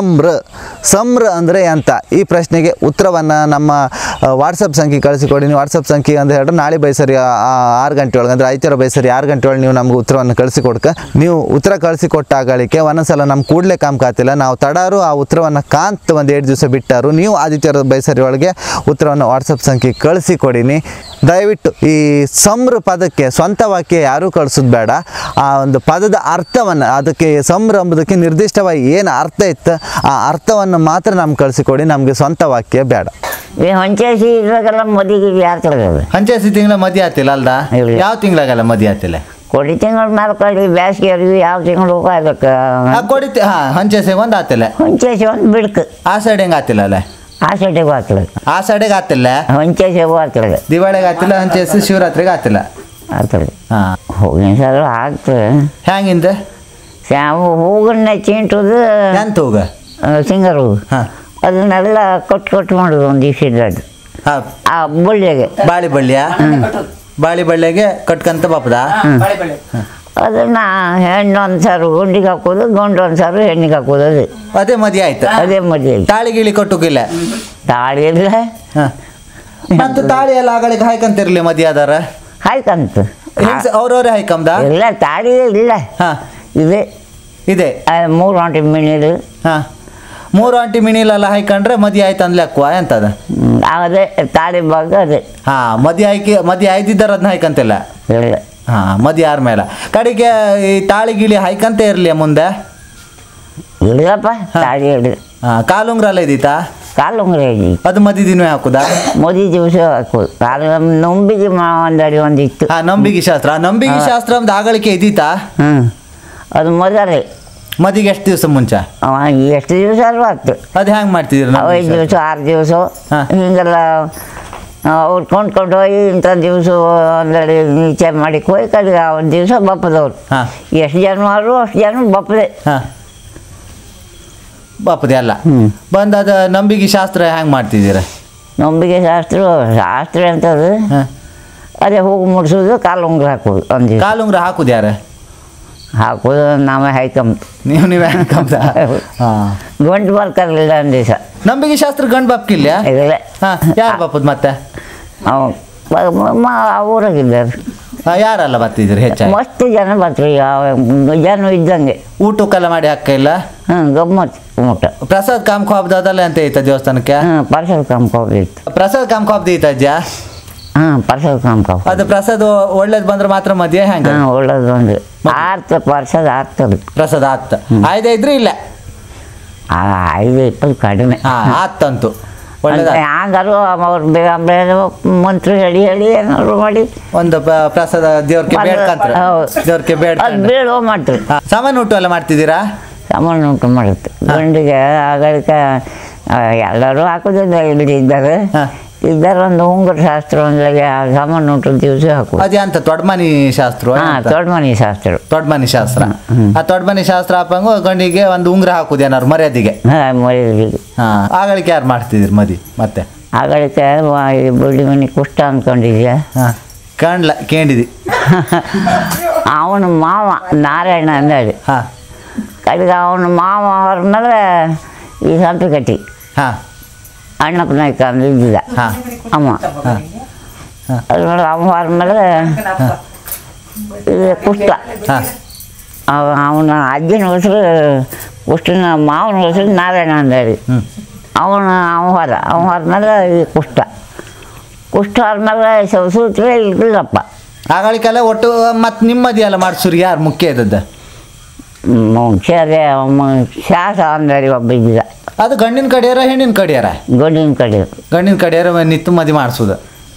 ಸಮ್ರ ಅಂದರೆ ಅಂತ ಈ ಪ್ರಶ್ನೆಗೆ ಉತ್ತರವನ್ನು ನಮ್ಮ ವಾಟ್ಸಪ್ ಸಂಖ್ಯೆ ಕಳಿಸಿಕೊಡಿ. ನೀವು ವಾಟ್ಸಪ್ ಸಂಖ್ಯೆ ಅಂತ ಹೇಳಿದ್ರೆ ನಾಳೆ ಬೈಸರಿ 6 ಗಂಟೆ ಒಳಗೆ ಅಂದರೆ ಐತಾರ ಬೈಸರಿ 6 ಗಂಟೆ ಒಳಗೆ ನೀವು ನಮ್ಗೆ ಉತ್ತರವನ್ನು ಕಳಿಸಿಕೊಡ್ಕ ನೀವು ಉತ್ತರ ಕಳಿಸಿಕೊಟ್ಟಾಗಳಿಗೆ ಒಂದೊಂದ್ಸಲ ನಮ್ಮ ಕೂಡಲೇ ಕಾಮ್ಕಾತಿಲ್ಲ ನಾವು ತಡಾರು ಆ ಉತ್ತರವನ್ನು ಕಾಂತ ಒಂದು 2 ದಿವಸ ಬಿಟ್ಟಾರು ನೀವು ಆದಿತ್ಯರ ಬೈಸರಿ ಒಳಗೆ ಉತ್ತರವನ್ನು ವಾಟ್ಸಪ್ ಸಂಖ್ಯೆ ಕಳಿಸಿಕೊಡಿನಿ. ದಯವಿಟ್ಟು ಈ ಸಮ್ರ ಪದಕ್ಕೆ ಸ್ವಂತ ವಾಕ್ಯ ಯಾರೂ ಕಳಿಸೋದು ಬೇಡ. ಆ ಒಂದು ಪದದ ಅರ್ಥವನ್ನು ಅದಕ್ಕೆ ಸಮ್ರ ಎಂಬುದಕ್ಕೆ ನಿರ್ದಿಷ್ಟವಾಗಿ ಏನು ಅರ್ಥ ಇತ್ತು ಆ ಅರ್ಥವನ್ನು ಮಾತ್ರ ನಮ್ಗೆ ಕಳಿಸಿಕೊಡಿ. ನಮಗೆ ಸ್ವಂತ ವಾಕ್ಯ ಬೇಡ. ಈ ಹೊಂಚೇಸಿ ಇದ್ರಾಗೆಲ್ಲ ಮದಿಗೆ ಯಾರು ಕಳೆದ ಹಂಚೇಸಿ ತಿಂಗಳ ಮದಿ ಆತಿಲ್ಲ ಅಲ್ದ ಇಲ್ಲ. ಯಾವ ತಿಂಗಳಾಗಲ್ಲ ಮದಿ ಆತಿಲ್ಲ ಕೊಡಿ ತಿಂಗಳ ಮೇಲೆ ಕಳಿ ಬೇಸಿಗೆ ಅರಿವಿ ಯಾವ ತಿಂಗಳು ಹೋಗೋದಕ್ಕೆ ಕೊಡಿತಿ ಹಾ ಹಂಚೇಸಿಗೆ ಒಂದು ಆತಿಲ್ಲ ಹೊಂಚೇಸಿ ಒಂದು ಬಿಡ್ಕು ಆ ಸೈಡ್ ಹೆಂಗೆ ಆತಿಲ್ಲ ಅಲ್ಲ ಆ ಸೈಡಿಗೆ ಹಾಕ್ಲದು ಆ ಸೈಡಿಗೆ ಆತಿಲ್ಲ ಹೊಂಚೇಸಿಗೂ ಹಾಕ್ಲದು ದಿವಾಳಿಗೆ ಆತಿಲ್ಲ ಹಂಚೇಸಿ ಶಿವರಾತ್ರಿಗೆ ಆತಿಲ್ಲ ಆಗ್ತದೆ ಹಾ ಹೋಗಿನ ಸಲ ಆಗ್ತದೆ ಹ್ಯಾಂಗಿಂದ ಹೂಗನ್ನ ಚೀಂಟುದು ಎಂತ ಹೋಗ ಸಿಂಗರು ಹಾ ಅದನ್ನೆಲ್ಲ ಕೊಟ್ಟು ಮಾಡೋದು ಒಂದು ದಿವಸ ಹಾ ಆ ಬಳ್ಳಿಗೆ ಬಾಳಿ ಬಳ್ಳಿಗೆ ಕಟ್ಕಂತ ಬಾಪದ ಅದನ್ನ ಹೆಣ್ಣು ಒಂದು ಸಾರು ಗುಂಡಿಗೆ ಹಾಕೋದು ಗಂಡು ಒಂದು ಸಾರು ಹೆಣ್ಣಿಗೆ ಹಾಕೋದು ಅದೇ ಮದಿ ಆಯ್ತು ಅದೇ ಮದುವೆ ತಾಳಿ ಗಿಳಿ ಕೊಟ್ಟುಕಿಲ್ಲ ತಾಳಿ ಇಲ್ಲ ಹಾ ಮತ್ತು ತಾಳಿ ಎಲ್ಲ ಆಗಳಿಗೆ ಹಾಯ್ಕಂತಿರ್ಲಿ ಮದಿ ಆದಾರ ಹಾಯ್ಕಂತ ಅವ್ರವ್ರೇ ಹಾಯ್ಕಂದ ಇಲ್ಲ ತಾಳಿ ಇಲ್ಲ ಹಾ ಇದೆ ಇದೆ 3 ಗಂಟೆ ಮಿನಿದು ಹಾ 3 ಆಂಟಿ ಮಿನಿಲೆಲ್ಲ ಹಾಯ್ಕೊಂಡ್ರೆ ಮದಿ ಆಯ್ತು ಅಂದ್ಲೆ ಅಕ್ವಾ ಎಂತದ ಅದೇ ತಾಳಿ ಭಾಗ ಅದೇ ಹಾ ಮದಿ ಆಯ್ದಿದ್ದಾರ ಅದನ್ನ ಹಾಯ್ಕಂತಿಲ್ಲ ಇಲ್ಲ ಹಾ ಮದಿ ಯಾರ ಮೇಲೆ ಕಡೆಗೆ ಈ ತಾಳಿ ಗಿಳಿ ಹಾಯ್ಕಂತ ಇರ್ಲಿ ಮುಂದೆ ಹಿಡಿದಪ್ಪ ತಾಳಿ ಹಿಡಿದು. ಕಾಲುಂಗ್ರ ಎಲ್ಲ ಇದೀತಾ? ಕಾಲುಂಗ್ರ ಇದ್ದಿ ಅದು ಮದಿ ದಿನ ಹಾಕುದಾ? ಮದಿ ದಿವಸ ಹಾಕೋದು. ಕಾಲು ನಂಬಿಗೆ ಒಂದಡಿ ಒಂದಿತ್ತು. ನಂಬಿಗೆ ಶಾಸ್ತ್ರ. ನಂಬಿಗೆ ಶಾಸ್ತ್ರ ಒಂದು ಆಗಳಿಕೆ ಇದೀತಾ? ಅದು ಮೊದಲೇ ಮದಿಗೆ ಎಷ್ಟು ದಿವಸ ಮುಂಚೆ? ಎಷ್ಟು ದಿವಸ ಅಲ್ವ ಆಗ್ತು. ಅದು ಹೆಂಗೆ ಮಾಡ್ತಿದ್ದೀರಿ? 5 ದಿವಸ 6 ದಿವಸ ಹಿಂಗೆಲ್ಲ ಅವ್ರು ಕೊಂಡ್ಕೊಂಡು ಹೋಗಿ ಇಂಥ ದಿವಸ ಒಂದೆರಡು ನೀಚೆ ಮಾಡಿ ಹೋಗಿ ಕಡೆಗೆ ಒಂದು ದಿವಸ ಬಪ್ಪದವ್ರು. ಎಷ್ಟು ಜನ ಆದ್ರು ಅಷ್ಟು ಜನ ಬಪ್ಪದೆ. ಬಪ್ಪದೆ ಅಲ್ಲ ಬಂದು ಅದು ನಂಬಿಕೆ ಶಾಸ್ತ್ರ ಹೆಂಗೆ ಮಾಡ್ತಿದ್ದೀರ? ನಂಬಿಕೆ ಶಾಸ್ತ್ರ ಅಂತದ್ದು ಅದೇ ಹೋಗಿ ಮುಡ್ಸೋದು, ಕಾಲುಂಗ್ರ ಹಾಕೋದು. ಒಂದು ದಿವಸ ಕಾಲುಂಗ್ರ ಹಾಕುದು ಯಾರು ಹಾಕೋದು? ನಾವೇ ಹಾಯ್ಕೊಂಬ. ನೀವೇ ಹಾಕಂತ? ಗಂಟು ಬರ್ಕರ್ಲಿಲ್ಲ ಒಂದು ದಿವಸ. ನಂಬಿಕೆ ಶಾಸ್ತ್ರ ಗಂಡು ಬಪ್ಕಿಲ್ಲ? ಇಲ್ಲ. ಯಾರು ಬಪ್ಪದು ಮತ್ತೆ? ಊರಾಗಿದ್ದಾರೆ. ಯಾರೆಲ್ಲ ಬರ್ತಿದ್ದೀರಿ ಹೆಚ್ಚಾಗಿ? ಮಸ್ತ್ ಜನ ಬರ್ತೀವಿ, ಯಾವ ಜನ ಇದ್ದಂಗೆ. ಊಟಕ್ಕೆಲ್ಲ ಮಾಡಿ ಹಾಕ ಇಲ್ಲ? ಗಮ್ಮತ್ ಊಟ. ಪ್ರಸಾದ್ ಕಾಮ್ಕೋಬ್ದು ಅದಲ್ಲ ಅಂತ ಐತ ದೇವಸ್ಥಾನಕ್ಕೆ? ಪ್ರಸಾದ್ ಕಾಮ್ಕೋಬ್ ಇತ್ತು. ಪ್ರಸಾದ್ ಕಾಮ್ಕೋಬ್ದು ಐತ ಅಜ್ಜ? ಪ್ರಸಾದ್ ಕಾಮ್ಕೋಬ್. ಅದು ಪ್ರಸಾದ್ ಒಳ್ಳೇದು ಬಂದ್ರೆ ಮಾತ್ರ ಮದ್ವೆ ಹೆಂಗೆ? ಒಳ್ಳೇದು ಒಂದು ಆರ್ತ ಪ್ರಸಾದ ಆಗ್ತದೆ. ಪ್ರಸಾದ ಆತ ಆಯ್ದೆ ಇದ್ರೆ ಇಲ್ಲ? 5-20 ಕಡಿಮೆ ಆತಂತು. ಹಂಗಾರು ಅವ್ರು ಬೇಗ ಬೇಗ ಮಂತ್ರಿ ಹೇಳಿ ಏನಾದ್ರು ಮಾಡಿ ಒಂದು ಪ್ರಸಾದ ದೇವ್ರಿಗೆ ಬೇಡ್ಕಂತಾರೆ. ದೇವ್ರಿಗೆ ಅದು ಬೇಡ ಮಾಡ್ತೀವಿ. ಸಾಮಾನು ಊಟ ಎಲ್ಲ ಮಾಡ್ತಿದ್ದೀರಾ? ಸಾಮಾನು ಊಟ ಮಾಡುತ್ತೆ ಗಂಡಿಗೆ. ಆಗಳಿಗೆ ಎಲ್ಲರೂ ಹಾಕೋದಿಲ್ಲ, ಇದ್ದಾರೆ ಒಂದು ಉಂಗುರ ಶಾಸ್ತ್ರ, ಒಂದು ಸಾಮಾನು ಊಟದ ದಿವಸ ಹಾಕೋದು. ಅದೇ ಅಂತ ದೊಡ್ಡಮನಿ ಶಾಸ್ತ್ರ? ದೊಡ್ಡಮನಿ ಶಾಸ್ತ್ರ. ದೊಡ್ಡಮನಿ ಶಾಸ್ತ್ರ. ಆ ದೊಡ್ಡಮನಿ ಶಾಸ್ತ್ರ ಹಾಕಂಗು ಗಂಡಿಗೆ ಒಂದು ಉಂಗುರ ಹಾಕುದು ಏನಾರು ಮರ್ಯಾದೆಗೆ? ಮರ್ಯಾದೆಗೆ. ಆಗಳಿಕೆ ಯಾರು ಮಾಡ್ತಿದ್ದೀರಿ ಮದಿ ಮತ್ತೆ? ಆಗಳಿಕೆ ಬುಳ್ಳಿ ಮನೆ ಕುಷ್ಟ ಅಂದ್ಕೊಂಡಿದ್ಯಾ? ಕಾಣ್ಲ ಕೇಳಿದಿ. ಅವನ ಮಾವ ನಾರಾಯಣ ಅಂದೇಳಿ ಕಡೆಗೆ ಅವನ ಮಾವ ಹೊರಮೇಲೆ ಈ ಸಂಪಿಕಟ್ಟಿ ಅಣ್ಣಪ್ಪ ನಾಯ್ಕ ಅಂದ್ರೆ ಇದ್ದಿದ್ದ ಅಮ್ಮ. ಅದು ನೋಡಿ ಅಮ್ಮ ಹೊರಮೇಲೆ ಇದು ಕುಷ್ಟ. ಅವನ ಅಜ್ಜನ ಹೆಸರು ಕುಷ್ಟನ ಮಾವನ ಹೆಸರು ನಾರಾಯಣ ಅಂದೇಳಿ. ಅವ ಹೊರಮೇಲೆ ಈ ಕುಷ್ಟ ಆದ್ಮೇಲೆ ಸೂತ್ರ ಇಲ್ಲಪ್ಪ. ಆಗಳಿಗೆಲ್ಲ ಒಟ್ಟು ಮತ್ತು ನಿಮ್ಮದಿ ಎಲ್ಲ ಮಾಡಿಸೋರು ಯಾರು ಮುಖ್ಯ ಇದ್ದದ್ದು? ಮುಖ್ಯ ಅದೇ ಶಾಸ ಅಂದೇಳಿ ಒಬ್ಬ ಇದ್ದಿದ್ದ. ಅದು ಗಂಡಿನ ಕಡೆಯಾರ ಹೆಣ್ಣಿನ ಕಡೆಯಾರ? ಗಂಡಿನ ಕಡೆಯಾರ ನಿತ್ತು ಮದಿ ಮಾಡಿಸೋದು.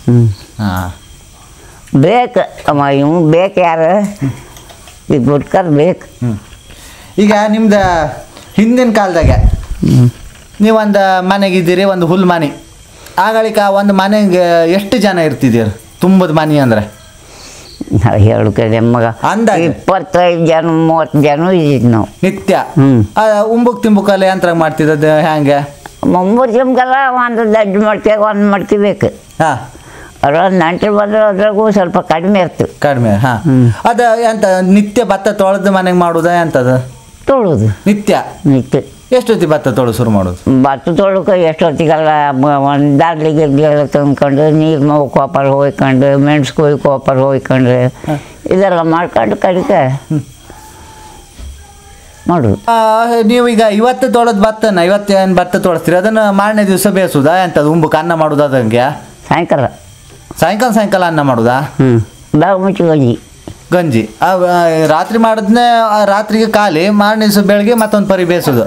ಬೇಕು ಇವ್ ಬೇಕು ಯಾರು ಈಗ ಗುಡ್ಕರ್ ಬೇಕು. ಈಗ ನಿಮ್ದು ಹಿಂದಿನ ಕಾಲದಾಗ ನೀವೊಂದು ಮನೆಗಿದ್ದೀರಿ, ಒಂದು ಹುಲ್ ಮನೆ. ಆಗಳಿಕ ಒಂದು ಮನೆಗೆ ಎಷ್ಟು ಜನ ಇರ್ತಿದ್ದೀರಿ? ತುಂಬದ ಮನೆ ಅಂದರೆ ಎರಡು ಕಡೆ ಮಗ ಅಂದಾಗ 25 ಜನ 30 ಜನ ಇದ್ದಿದ್ದು ನಾವು ನಿತ್ಯ. ಉಂಬುಕ್ ತಿಂಬುಕಲ್ಲ ಯಂತ್ರ ಮಾಡ್ತಿದ್ದದ್ದು ಹೆಂಗೆ? ಮುಂಬೂರು ಜಮ್ಗೆಲ್ಲ ಒಂದು ದಡ್ಡು ಮಡ್ಕೆ ಒಂದು ಮಡ್ಕೆ ಬೇಕು. ಅದ್ರೊಂದು ನಂಟರು ಬಂದ್ರೆ ಅದ್ರಾಗೂ ಸ್ವಲ್ಪ ಕಡಿಮೆ ಇರ್ತು. ಕಡಿಮೆ. ಅದು ಎಂತ ನಿತ್ಯ ಭತ್ತ ತೊಳೆದು ಮನೆಗೆ ಮಾಡೋದ ಎಂತದು? ತೊಳೋದು ನಿತ್ಯ. ಎಷ್ಟೊತ್ತಿ ಭತ್ತ ತೊಳೆದು ಶುರು ಮಾಡೋದು? ಭತ್ತ ತೊಳಕ್ಕೆ ಎಷ್ಟೊತ್ತಿಗೆಲ್ಲ ಒಂದು ದಾರ್ಲಿಗೆ ತಂದ್ಕೊಂಡು ನೀರು ಕೋಪರ್ ಹೋಯ್ಕೊಂಡು ಮೆಣಸ್ಕೋಯ್ ಕೋಪರ್ ಹೋಯ್ಕೊಂಡು ಇದೆಲ್ಲ ಮಾಡ್ಕೊಂಡು ಕಡಿಕೆ ಮಾಡೋದು. ನೀವೀಗ ಇವತ್ತು ತೊಳೆದು ಭತ್ತನ ಇವತ್ತೇನು ಭತ್ತ ತೊಳಸ್ತೀರಿ ಅದನ್ನು ಮಾರನೇ ದಿವಸ ಬೇಯಿಸೋದಾ ಎಂಥದ್ದು? ಉಂಬಕ್ಕೆ ಅನ್ನ ಮಾಡೋದು ಅದಂಗೆ? ಸಾಯಂಕಾಲ ಅನ್ನ ಮಾಡೋದಾ? ಬ್ಯಾಗ್ ಮುಚ್ಚಿ ಗಂಜಿ ರಾತ್ರಿ ಮಾಡಿದ್ನೆ ರಾತ್ರಿಗೆ ಖಾಲಿ, ಮಾರನೇ ದಿವಸ ಬೆಳಗ್ಗೆ ಮತ್ತೊಂದು ಪರಿ ಬೇಯಿಸೋದು.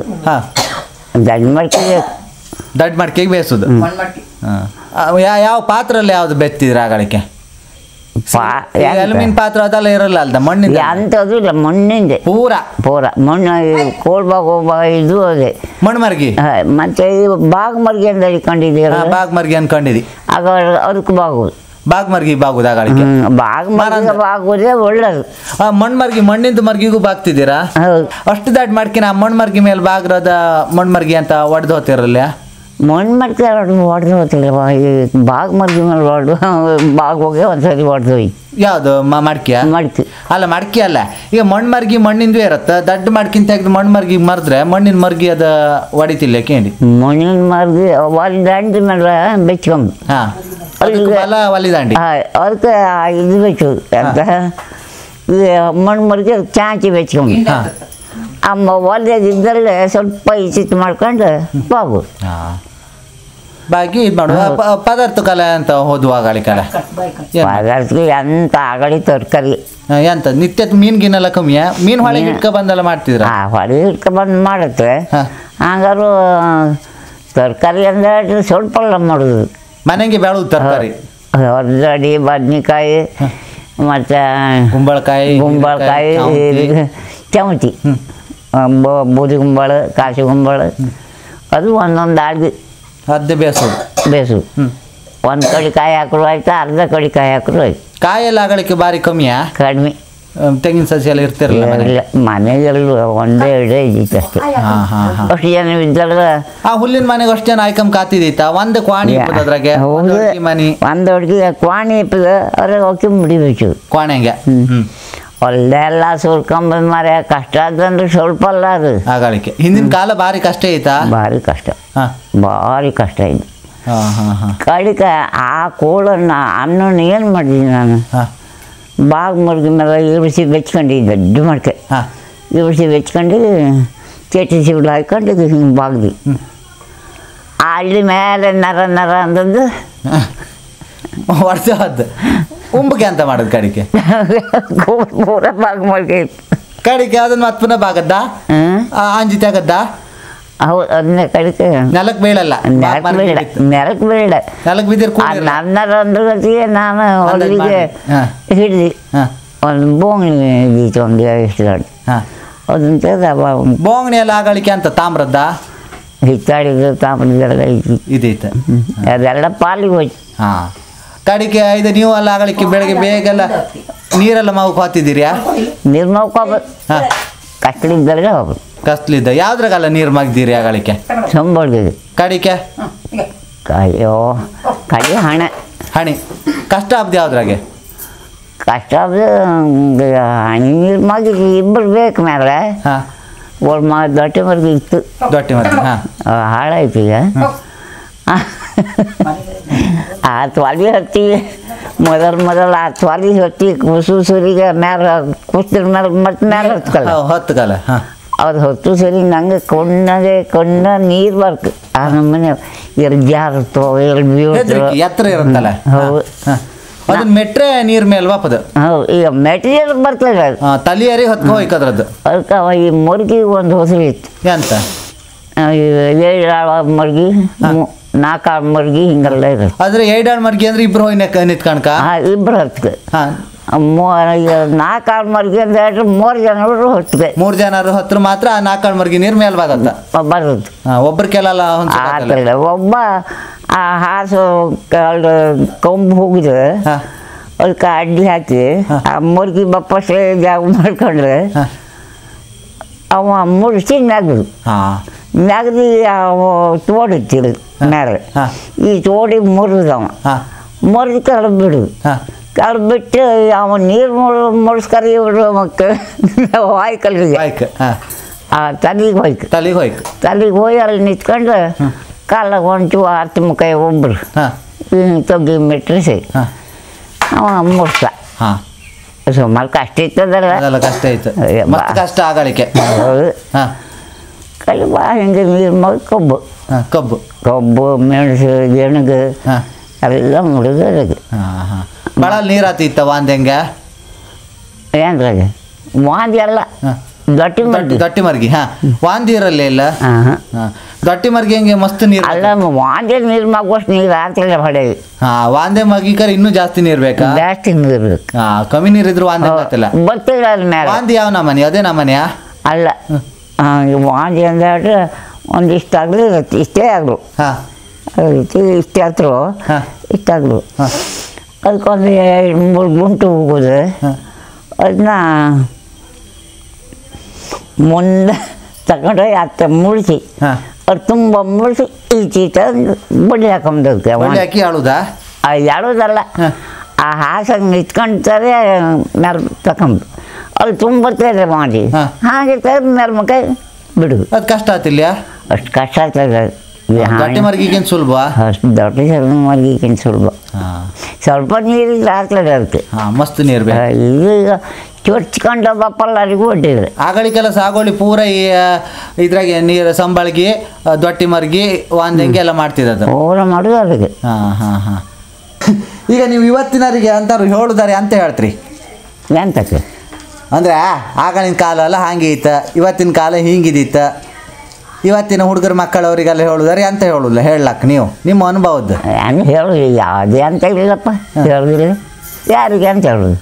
ದಡ್ಡ ಮಡ್ಕೆಗೆ ಬೇಯಿಸೋದು. ಯಾವ ಪಾತ್ರಲ್ಲಿ ಯಾವ್ದು ಬೆತ್ತಿದ್ರೆ ಆಗಳಿಕೆ? ಅಲ್ಯೂಮಿನಿಯಂ ಪಾತ್ರ ಅದೆಲ್ಲ ಇರಲ್ಲ ಅಲ್ದ? ಮಣ್ಣಿಂದ ಅಂಥದ್ದು ಇಲ್ಲ, ಮಣ್ಣಿಂದೆ ಪೂರ ಮಣ್ಣು. ಕೋಳ್ಬಾಗ ಇದು ಅದೇ ಮಣ್ಣು ಮರ್ಗಿ. ಮತ್ತೆ ಬಾಗ್ ಮರ್ಗಿ ಅಂತ ಹಿಡ್ಕೊಂಡಿದ್ದೀರ? ಬಾಗ್ ಮರ್ಗಿ ಅನ್ಕೊಂಡಿದಿ. ಆಗ ಅದಕ್ಕೆ ಬಾಗೋದು ಬಾಗ್ ಮರ್ಗಿ ಬಾಗುದು ಆಗಳಿಕೆ? ಬಾಗೋದೇ ಒಳ್ಳೇದು. ಮಣ್ಣು ಮರ್ಗಿ ಮಣ್ಣಿಂದ ಮರ್ಗಿಗೂ ಬಾಗ್ತಿದ್ದೀರಾ? ಅಷ್ಟು ದಡ್ಡ ಮಾಡ್ಕಿನ ಮಣ್ಣು ಮರ್ಗಿ ಮೇಲೆ ಬಾಗ್ರದ ಮಣ್ಣು ಮರ್ಗಿ ಅಂತ ಒಡೆದು ಹೋಗ್ತಿರಲ್ಲ? ಮಣ್ಣು ಮಡ್ಕೆ ಹೊಡೆದು ಹೋಗ್ತಿಲ್ಲ, ಬಾಗ್ ಮರ್ಗಿ ಮೇಲೆ ಹೊಡೆದು ಬಾಗ್ ಹೋಗಿ ಒಂದ್ಸರಿ ಹೊಡೆದು ಹೋಗಿ. ಯಾವುದು ಮಡ್ಕೆ? ಮಡ್ಕೆ ಅಲ್ಲ, ಮಡ್ಕೆ ಅಲ್ಲ. ಈಗ ಮಣ್ಣು ಮರ್ಗಿ ಮಣ್ಣಿಂದು ಇರತ್ತ, ದಡ್ಡ ಮಡ್ಕಿಂತ ತೆಗೆದು ಮಣ್ಣು ಮರ್ಗಿ ಮರ್ದ್ರೆ ಮಣ್ಣಿನ ಮರ್ಗಿ ಅದ ಹೊಡಿತಿಲ್ಲ ಕೇಳಿ? ಮಣ್ಣಿನ ಮರ್ಗಿ ದಂಡಿ ಮೇಲೆ ಬೆಚ್ಕೊಂಬ ಒಲಿದಂಡಿ ಅದಕ್ಕೆ ಇದು ಬೆಚ್ಚೋದು ಅಂತ ಮಣ್ಣು ಮರ್ಗಿ ಚಾಂಚಿ ಬೆಚ್ಕೊಂಬ. ಒಲೆದಿದ್ದಲ್ಲೇ ಸ್ವಲ್ಪ ಇಸಿಟ್ಟು ಮಾಡ್ಕೊಂಡು ಬಾಗು. ಬಾಗಿ ಇದು ಮಾಡುವ ಪದಾರ್ಥ ಕಲೆ ಅಂತ ಹೋದುವ ಆಗಳ ಕಲೆ ಪದಾರ್ಥಕ್ಕೆ ಎಂತ ಆಗಲಿ ತರಕಾರಿ ಎಂತ ನಿತ್ಯ ಮೀನ್ ಗಿನ್ನೆಲ್ಲ ಕಮ್ಮಿಯ ಮೀನ್ ಹೊಳೆಗೆ ಇಟ್ಕೊ ಬಂದೆಲ್ಲ ಮಾಡ್ತಿದ್ರ ಹೊಳೆ ಇಟ್ಕೊ ಬಂದು ಮಾಡುತ್ತೆ ಹಂಗಾರು ತರಕಾರಿ ಅಂದರೆ ಸ್ವಲ್ಪ ಮಾಡೋದು ಮನೆಗೆ ಬೆಳೆದು ತರಕಾರಿ ಹೊರಗಡೆ ಬದ್ನಿಕಾಯಿ ಮತ್ತು ಗುಂಬಳಕಾಯಿ ಚಮಚಿ ಬೂದಿ ಗುಂಬಳ ಕಾಸಿ ಗುಂಬಳ ಅದು ಒಂದೊಂದು ಆಗಿ ಅದೇ ಬೇಸು ಒಂದು ಕಡೆ ಕಾಯಿ ಹಾಕರು ಆಯ್ತು ಅರ್ಧ ಕಡೆ ಕಾಯಿ ಹಾಕರು ಆಯ್ತು ಕಾಯೆಲ್ಲ ಆಗಲಿಕ್ಕೆ ಭಾರಿ ಕಮ್ಮಿಯಾ ಕಡಿಮೆ ತೆಂಗಿನ ಸಸಿ ಎಲ್ಲ ಇರ್ತಿರಲಿಲ್ಲ ಮನೆಗೆಲ್ಲ ಒಂದೇ ಇಡೇ ಇದ್ದಿತ್ತು ಅಷ್ಟೇ ಅಷ್ಟು ಜನ ಇದ್ದಲ್ಲ ಆ ಹುಲ್ಲಿನ ಮನೆಗೆ ಅಷ್ಟು ಜನ ಆಯ್ಕಮ್ ಕಾತಿದೀತ ಒಂದು ಕ್ವಾಣಿ ಅದ್ರಾಗೆ ಮನಿ ಒಂದು ಹುಡುಗಿ ಕ್ವಾಣಿ ಇಪ್ಪದ ಅವ್ರಿಗೆ ಹೋಗಿ ಮುಡಿಬೇಕು ಕ್ವಾಣೆಗೆ ಒಳ್ಳೆಲ್ಲ ಸುರ್ಕೊಂಬಂದು ಮಾರ ಕಷ್ಟ ಆದಂದ್ರೆ ಸ್ವಲ್ಪ ಅಲ್ಲ ಅದು ಆಗಳಿಕೆ ಹಿಂದಿನ ಕಾಲ ಭಾರಿ ಕಷ್ಟ ಐತಾ ಭಾರಿ ಕಷ್ಟ ಇದೆ ಕಡಿಕ ಆ ಕೋಳನ್ನ ಅನ್ನೋಣ ಏನು ಮಾಡಿದ್ದೀನಿ ನಾನು ಬಾಗ್ ಮುರ್ಗಿ ಮೇಲೆ ಇಳಿಸಿ ಬೆಚ್ಕೊಂಡಿದ್ದೆ ದೊಡ್ಡ ಮಡ್ಕೆ ಇಳಿಸಿ ಬೆಚ್ಕೊಂಡು ಚಟ್ನಿ ಸಿಬಿಳು ಹಾಕೊಂಡು ಹಿಂಗೆ ಬಾಗ್ದಿ ಅಲ್ಲಿ ಮೇಲೆ ನರ ಅಂದದ್ದು ವರ್ಷದ್ದು ಉಂಬಗೆ ಅಂತ ಮಾಡೋದು ಕಡಿಕೆ ಪೂರ ಬಾಗ್ ಮಡ್ಕೆ ಇತ್ತು ಕಡಿಕೆ ಅದನ್ನ ಮತ್ತೆ ಪುನಃ ಬಾಗದ್ದ ಅಂಜಿ ತೆಗದ್ದ ಹೌದು ಅದನ್ನೇ ಕಡಿಕೆ ನೆಲಕ್ಕೆ ಬೀಳಲ್ಲ ನೆಲಕ್ಕೆ ಬೀಳ ನೆಲಕ್ಕೆ ಬಿದ್ದಿರ್ ನನ್ನರ ಅಂದ್ರಗತಿಗೆ ನಾನು ಹೊಲಿಗೆ ಹಿಡಿದು ಒಂದು ಬೋಂಗಣಿ ಇದ್ದಿತ್ತು ಒಂದು ಎಷ್ಟು ದೊಡ್ಡ ಅದನ್ನ ತೆಗೆದ ಬೋಂಗಣಿ ಎಲ್ಲ ಆಗಳಿಕೆ ಅಂತ ತಾಮ್ರದ್ದ ಹಿತ್ತಾಡಿದ್ದು ತಾಮ್ರದ್ದೆಲ್ಲ ಇದೈತೆ ಅದೆಲ್ಲ ಪಾಲಿಗೆ ಹೋಯ್ತು ಕಡಿಕೆ ಇದು ನೀವು ಎಲ್ಲ ಆಗಳಿಕೆ ಬೆಳಗ್ಗೆ ಬೇಗೆಲ್ಲ ನೀರೆಲ್ಲ ಮಾವು ಹಾತಿದ್ದೀರಿಯಾ ನೀರು ಮಾವ್ಕೋಬೋದು ಕಷ್ಟಲಿದ್ದಲ್ಲ ಹೋಗ್ಬೋದು ಕಸ್ಲಿದ್ದ ಯಾವ್ದ್ರಾಗಲ್ಲ ನೀರು ಮಗ್ದಿರಿ ಆಗಳಿಕೆ ಸಂಬಳ್ದಿದೆ ಕಡಿಕೆ ಅಯ್ಯೋ ಕಡಿ ಹಣೆ ಕಷ್ಟ ಆಗ್ದು ಯಾವ್ದ್ರಾಗೆ ಕಷ್ಟ ಹಣಿ ನೀರು ಮಗಿ ಇಬ್ಬರು ಬೇಕು ಮೇಲೆ ದೊಟ್ಟೆ ಮರ್ಗಿ ಇತ್ತು ಹಾಳಾಯ್ತು ಈಗ ಆ ತ್ವಾಲಿ ಹತ್ತಿ ಮೊದಲು ಆ ತ್ವಾಲಿ ಹತ್ತಿ ಸುರಿಗೆ ಮೇಲೆ ಕುಸ್ತಿರ ಮೇಲೆ ಮತ್ತೆ ಮೇಲೆ ಹೊತ್ತಕಲ್ಲ ಅದು ಹೊತ್ತು ಸರಿ ನಂಗೆ ಕಣ್ಣ ನೀರು ಬರ್ಕು ಆ ನಮ್ಮನೆ ಎರಡು ಜಾರುತ್ತೋ ಎರಡು ಬೀಳ್ತೋ ಎತ್ತರ ಇರುತ್ತಲ್ಲ ಹೌದು ಅದನ್ನ ಮೆಟ್ರೆ ನೀರ್ ಮೇಲೆ ವಾಪದು ಹೌದು ಈಗ ಮೆಟೀರಿಯಲ್ ಬರ್ತದೆ ಅದು ತಲಿಯರಿ ಹೊತ್ಕೊ ಹೋಯ್ಕದ್ರದ್ದು ಅದಕ್ಕೆ ಈ ಮುರ್ಗಿ ಒಂದು ಹೊಸರು ಇತ್ತು ಎಂತ 7 ಮರ್ಗಿ 4 ಮರ್ಗಿ ಹಿಂಗೆಲ್ಲ ಇರುತ್ತೆ ಆದ್ರೆ 7 ಮರ್ಗಿ ಅಂದ್ರೆ ಇಬ್ರು ಹೋಯ್ ನಿತ್ಕಣಕ ಇಬ್ರು ಹತ್ಗೆ 4 ಮರ್ಗಿ ಅಂತ ಹೇಳಿದ್ರೆ 3 ಜನರು ಹೊತ್ತಿಗೆ 3 ಜನರು ಹತ್ರ ಮಾತ್ರ 4 ಮರ್ಗಿ ನೀರ್ ಮೇಲೆ ಬರತ್ತ ಬರುತ್ತೆ ಒಬ್ರು ಕೆಲಲ್ಲ ಒಬ್ಬ ಆ ಹಾಸು ಕೊಂಬು ಹೋಗಿದ್ರೆ ಅದಕ್ಕೆ ಅಡ್ಡಿ ಹಾಕಿ ಆ ಮುರ್ಗಿ ಬಪ್ಪಸೆ ಜಾಗ ಮಾಡ್ಕೊಂಡ್ರೆ ಅವ ಮುಡಿಸಿ ನಗದು ತೋಡಿತ್ತಿರು ಮೇಲೆ ಈ ತೋಡಿ ಮುರಿದವ ಮುರಿದು ಕಳೆದು ಬಿಡುದು ಕಳೆದು ಬಿಟ್ಟು ಅವ ನೀರು ಮುಡಿಸ್ಕರಿ ಇವರು ಮಕ್ಕಳು ವಾಯ್ಕಲ್ರಿಗೆ ತಲೆಗೆ ಹೋಗಿ ಅಲ್ಲಿ ನಿಂತ್ಕೊಂಡು ಕಾಲಾಗ ಹೊಂಟು ಹತ್ತು ಮುಖ ಒಬ್ಬರು ತೊಗ್ಗಿ ಮೆಟ್ರಿಸಿ ಅವ ಮುಡ್ಸ ಸುಮಾರು ಕಷ್ಟ ಇತ್ತದಲ್ಲ ಕಷ್ಟ ಇತ್ತು ಕಷ್ಟ ಆಗಲಿಕ್ಕೆ ಹೌದು ಕೈ ಬಾ ಹಿಂಗೆ ನೀರು ಮಗ ಕಬ್ಬು ಮೆಣಸು ಗೆಣಗು ಎಲ್ಲ ಮುಡಿದೋರಿಗೆ ಭಾಳ ನೀರು ಆತಿತ್ತ ವಾಂದ್ಯಂಗೆ ಏನ್ರಾಗ ವಾಂದಿ ಅಲ್ಲ ದೊಟ್ಟಿ ಮರ್ಗಿ ವಾಂದಿ ಇರಲ್ಲ ಇಲ್ಲ ದೊಟ್ಟಿ ಮರ್ಗಿ ಹೆಂಗೆ ಮಸ್ತ್ ನೀರು ಅಲ್ಲ ವಾಂದೆ ನೀರು ಮಗುವಷ್ಟು ನೀರು ಆಗ್ತಿಲ್ಲ ಹೊಡೆ ವಾಂದೆ ಮಗಿಕರ ಇನ್ನೂ ಜಾಸ್ತಿ ನೀರು ಬೇಕಾ ಜಾಸ್ತಿ ನೀರು ಬೇಕು ಕಮ್ಮಿ ನೀರಿದ್ರು ವಾಂದೆ ಗೊತ್ತಿಲ್ಲ ಗೊತ್ತಿಲ್ಲ ಅದ್ರ ಮೇಲೆ ವಾಂದಿ ಯಾವ ನಮನೆ ಅದೇ ನಮನೆಯಾ ಅಲ್ಲ ವಾಂದಿ ಅಂದ್ರೆ ಒಂದಿಷ್ಟು ಆಗಲಿ ಇಷ್ಟೇ ಆಗಲು ಇಷ್ಟೇ ಹತ್ರ ಇಷ್ಟಾಗಲು ಅದಕ್ಕೊಂದು 2-3 ಗುಂಟು ಹೋಗೋದು ಅದನ್ನ ಮುಂದೆ ತಗೊಂಡೋಗಿ ಅತ್ತ ಮುಳಿಸಿ ಅವ್ರು ತುಂಬ ಮುಳಿಸಿ ಈ ಚೀಟ ಬಡ್ಡಿ ಹಾಕೊಂಡೋಗ್ತೆ ಹಾಕಿ ಆಳುದಾ ಹೇಳೋದಲ್ಲ ಆ ಹಾಸಾಗ ನಿಂತ್ಕೊಂತಾರೆ ಮೇಲೆ ತಗೊಂಡು ಅಲ್ಲಿ ತುಂಬಿರ್ತದೆ ಮಾಡಿ ಹಾಗೆ ಮೇಲೆ ಮುಖ ಬಿಡು ಅದು ಕಷ್ಟ ಆತಿಲ್ಲ ಅಷ್ಟು ಕಷ್ಟ ಆಗ್ತದೆ ದೊಡ್ಡ ಮರ್ಗಿಗೇನು ಸುಲಭ ಅಷ್ಟು ದೊಡ್ಡ ಮರ್ಗಿಗೇನು ಸುಲಭ ಸ್ವಲ್ಪ ನೀರಿಲ್ಲ ಆಗ್ತದೆ ಅದಕ್ಕೆ ಮಸ್ತ್ ನೀರು ಈಗ ಚೊಚ್ಕೊಂಡು ಬಪ್ಪಲ್ಲರಿಗೂ ಒಟ್ಟಿದ್ರು ಆಗಳಿಗೆಲ್ಲ ಸಾಗೋಳಿ ಪೂರ ಈ ಇದ್ರಾಗೆ ನೀರು ಸಂಬಳಗಿ ದೊಟ್ಟಿ ಮರ್ಗಿ ಒಂದಂಗೆ ಎಲ್ಲ ಮಾಡ್ತಿದ್ದದು ಪೂರ ಮಾಡೋದು ಅದಕ್ಕೆ. ಹಾಂ ಈಗ ನೀವು ಇವತ್ತಿನವರಿಗೆ ಅಂತಾರು ಹೇಳುದಾರೆ ಅಂತ ಹೇಳ್ತೀರಿ ಎಂತಕ್ಕೆ ಅಂದರೆ ಆಗಳಿನ ಕಾಲ ಎಲ್ಲ ಹಾಗೆ ಇತ್ತು, ಇವತ್ತಿನ ಕಾಲ ಹಿಂಗಿದಿತ್ತು, ಇವತ್ತಿನ ಹುಡುಗರ ಮಕ್ಕಳವರಿಗೆಲ್ಲ ಹೇಳುದಾರೆ ಅಂತ ಹೇಳುಲ್ಲ ಹೇಳಕ್ಕೆ ನೀವು ನಿಮ್ಮ ಅನುಭವದ್ದು ಏನು ಹೇಳೋದು ಯಾವುದೇ ಅಂತ ಇಲ್ಲಪ್ಪ, ಹೇಳೋದಿಲ್ಲ ಯಾರಿಗೆ ಅಂತ ಹೇಳೋದು.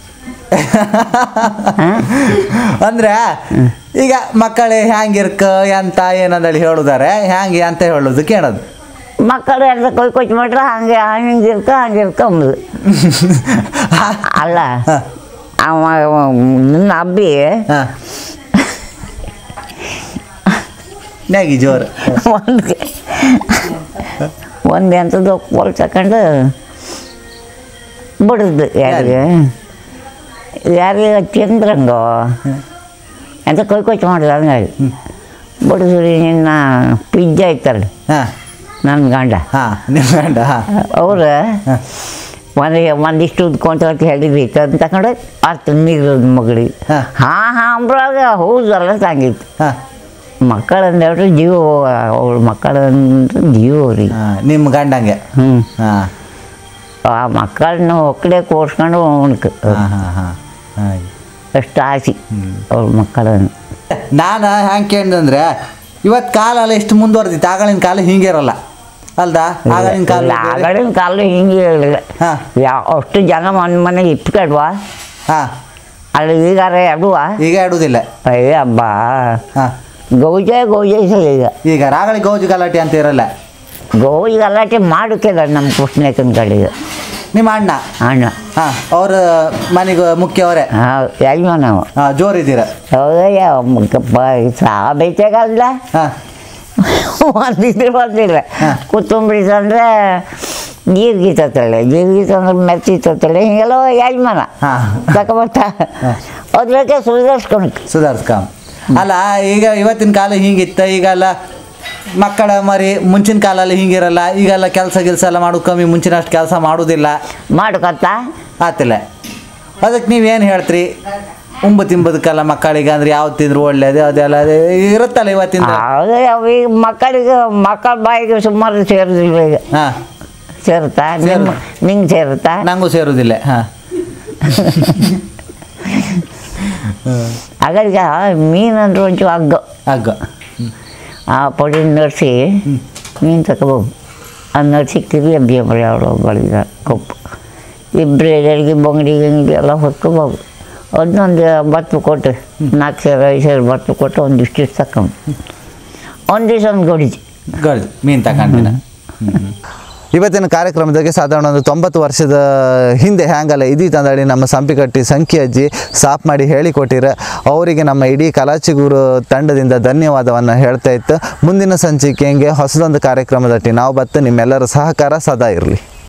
ಅಂದ್ರೆ ಈಗ ಮಕ್ಕಳೇ ಹ್ಯಾಂಗಿರ್ಕ ಅಂತ ಏನಂದೇಳಿ ಹೇಳುದಾರೆ ಹ್ಯಾಂಗೆ ಅಂತ ಹೇಳೋದು ಕೇಳೋದು. ಮಕ್ಕಳು ಎಲ್ಲ ಕೊಚ್ಚು ಮಾಡ್ರೆ ಹಂಗಿರ್ಕ ಅಂಬುದು ಅಲ್ಲ. ನನ್ನ ಅಬ್ಬಿ ಮ್ಯಾಗಿ ಜೋರು ಒಂದು ಎಂಥದ್ದು ಕೋಲ್ ತಗೊಂಡು ಬಿಡುದು ಯಾರಿಗೆ ತಿಂದ್ರಂಗ ಅಂತ ಕೊಚ್ಚು ಮಾಡಿದ ಹಂಗಾಗಿ ಬಿಡಿಸ್ರಿ ನಿನ್ನ ಪಿಜ್ಜಾ ಇತ್ತಲ್ಲ ನನ್ನ ಗಂಡ ನಿಮ್ಮ ಗಂಡ ಅವ್ರು ಒಂದಿಷ್ಟು ಉದ್ಕೊಂತ ಹೇಳಿದ್ವಿ ಅದನ್ನ ತಗೊಂಡು ಅರ್ಥ ನೀರು ಮಗಳಿಗೆ ಅಂಬ್ರಾಗ ಹೌದಲ್ಲ ತಂಗಿತ್ತು. ಮಕ್ಕಳಂದ್ರೆ ಜೀವ ಅವಳು ಮಕ್ಕಳಂದ್ರೆ ಜೀವ ಅವ್ರಿಗೆ ನಿಮ್ಮ ಗಂಡಂಗೆ. ಆ ಮಕ್ಕಳನ್ನ ಒಕ್ಕಡೆ ಕೋರ್ಸ್ಕೊಂಡು ಉಣ್ಕ ಅಷ್ಟು ಆಸೆ ಅವ್ರ ಮಕ್ಕಳನ್ನು. ನಾನು ಹ್ಯಾಂಗೆ ಕೇಳಿದಂದ್ರೆ ಇವತ್ತು ಕಾಲ ಎಲ್ಲ ಎಷ್ಟು ಮುಂದುವರೆದಿತ್ತು, ಆಗಳಿನ ಕಾಲ ಹಿಂಗೆ ಇರಲ್ಲ ಅಲ್ದಾ? ಆಗಳಿನ ಕಾಲ ಹಿಂಗೆ ಹೇಳಿಲ್ಲ. ಅಷ್ಟು ಜನ ಮನೆಗೆ ಇಟ್ಕೊಡ್ವಾ ಅಲ್ಲಿ ಈಗಾರ ಎಡುವ ಈಗ ಇಡುವುದಿಲ್ಲ. ಅಯ್ಯ ಹಬ್ಬ ಗೌಜೆ ಈಗ ರಾಗಳಿ ಗೌಜು ಗಲಾಟೆ ಅಂತ ಇರಲ್ಲ. ಗೌಜು ಗಲಾಟೆ ಮಾಡೋಕ್ಕಿಲ್ಲ ನಮ್ಮ ಕೃಷ್ಣಕ್ಕನ ಕಡೆಗೆ. ನಿಮ್ಮ ಅಣ್ಣ ಅವ್ರ ಮನೆಗೆ ಮುಖ್ಯವರೇ ಯಜಮಾನ ಜೋರಿದ್ದೀರ? ಸಾ ಬೇಯ್ತಾಗಲ್ಲ ಒಂದಿದ್ರೆ ಬಂದಿಲ್ಲ. ಕೊತ್ತಂಬರಿ ತಂದ್ರೆ ಜೀರಿಗೆ ತತ್ತಳೆ, ಜೀರಿಗೆ ತಂದ್ರೆ ಮೆರ್ಚಿ ತತ್ತಳೆ, ಹಿಂಗೆಲ್ಲ ಯಜಮಾನ ತಗೊಬರ್ತ ಅದ್ರಕ್ಕೆ ಸುಧಾರಿಸ್ಕೊಂಡು ಅಲ್ಲ. ಈಗ ಇವತ್ತಿನ ಕಾಲ ಹಿಂಗಿತ್ತು, ಈಗೆಲ್ಲ ಮಕ್ಕಳ ಮರಿ ಮುಂಚಿನ ಕಾಲಲ್ಲಿ ಹಿಂಗಿರಲ್ಲ. ಈಗೆಲ್ಲ ಕೆಲಸ ಎಲ್ಲ ಮಾಡೋದು ಕಮ್ಮಿ, ಮುಂಚಿನ ಅಷ್ಟು ಕೆಲಸ ಮಾಡೋದಿಲ್ಲ ಮಾಡ್ಕೊತ ಆತಿಲ್ಲ. ಅದಕ್ಕೆ ನೀವೇನು ಹೇಳ್ತೀರಿ? ತಿಂಬದಕ್ಕೆಲ್ಲ ಮಕ್ಕಳಿಗೆ ಅಂದ್ರೆ ಯಾವ್ದು ತಿಂದ್ರು ಒಳ್ಳೇದು ಅದೆಲ್ಲ ಇರುತ್ತಲ್ಲ ಇವತ್ತಿನ. ಈಗ ಮಕ್ಕಳ ಬಾಯಿಗೆ ಸುಮಾರು ಸೇರುದಿಲ್ಲ. ಈಗ ಸೇರುತ್ತಾ? ನಿಂಗೆ ಸೇರುತ್ತಾ? ನಂಗೂ ಸೇರುದಿಲ್ಲ. ಹಾಗಾಗಿ ಮೀನು ಅಂದ್ರೆ ಒಂಚೂರು ಹಗ್ಗ ಆ ಪೊಡಿ ನಡ್ಸಿ ಮೀನು ತಗೋಬೋದು. ಆ ನಡ್ಸಿಕ್ತೀವಿ ಎಬ್ಬಿ ಬರೀ ಅವಳು ಬಳಿಗ ಕೊಪ್ಪು ಇಬ್ಬರು ಎಲ್ಲಿಗೆ ಬೊಂಗಡಿ ಗಿಂಗಡಿ ಎಲ್ಲ ಹೊತ್ಕೋಬೋದು. ಅದನ್ನೊಂದು ಬತ್ತು ಕೊಟ್ಟು 4 ಸೇರು 5 ಸೇರು ಬತ್ತು ಕೊಟ್ಟು ಒಂದಿಷ್ಟು ತಗೊಂಡು ಒಂದು ದಿವಸ ಒಂದು ಗಡಿಜಿ ಮೀನು ತಗೊಂಡಿನ. ಇವತ್ತಿನ ಕಾರ್ಯಕ್ರಮದಾಗೆ ಸಾಧಾರಣ ಒಂದು 90 ವರ್ಷದ ಹಿಂದೆ ಹ್ಯಾಂಗಲ್ಲ ಇದೀತು ಅಂದೇಳಿ ನಮ್ಮ ಸಂಪಿಕಟ್ಟಿ ಸಂಖ್ಯೆ ಅಜ್ಜಿ ಸಾಫ್ ಮಾಡಿ ಹೇಳಿಕೊಟ್ಟಿರ ಅವರಿಗೆ ನಮ್ಮ ಇಡೀ ಚಿಗುರು ತಂಡದಿಂದ ಧನ್ಯವಾದವನ್ನು ಹೇಳ್ತಾ ಇತ್ತು. ಮುಂದಿನ ಸಂಚಿಕೆಗೆ ಹೊಸದೊಂದು ಕಾರ್ಯಕ್ರಮದಟ್ಟಿ ನಾವು ಬತ್ತು ನಿಮ್ಮೆಲ್ಲರ ಸಹಕಾರ ಸದಾ ಇರಲಿ.